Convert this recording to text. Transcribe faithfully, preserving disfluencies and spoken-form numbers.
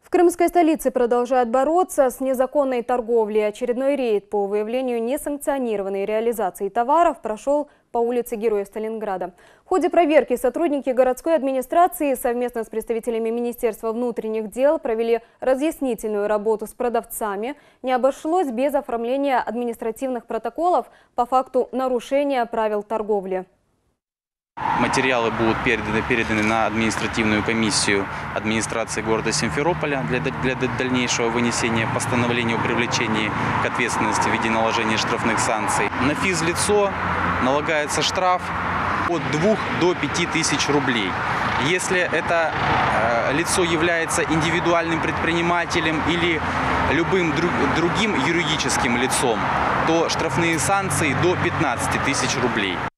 В крымской столице продолжают бороться с незаконной торговлей. Очередной рейд по выявлению несанкционированной реализации товаров прошел по улице Героев Сталинграда. В ходе проверки сотрудники городской администрации совместно с представителями Министерства внутренних дел провели разъяснительную работу с продавцами. Не обошлось без оформления административных протоколов по факту нарушения правил торговли. Материалы будут переданы, переданы на административную комиссию администрации города Симферополя для, для дальнейшего вынесения постановления о привлечении к ответственности в виде наложения штрафных санкций. На физлицо налагается штраф от двух до пяти тысяч рублей. Если это э, лицо является индивидуальным предпринимателем или любым друг, другим юридическим лицом, то штрафные санкции до пятнадцати тысяч рублей.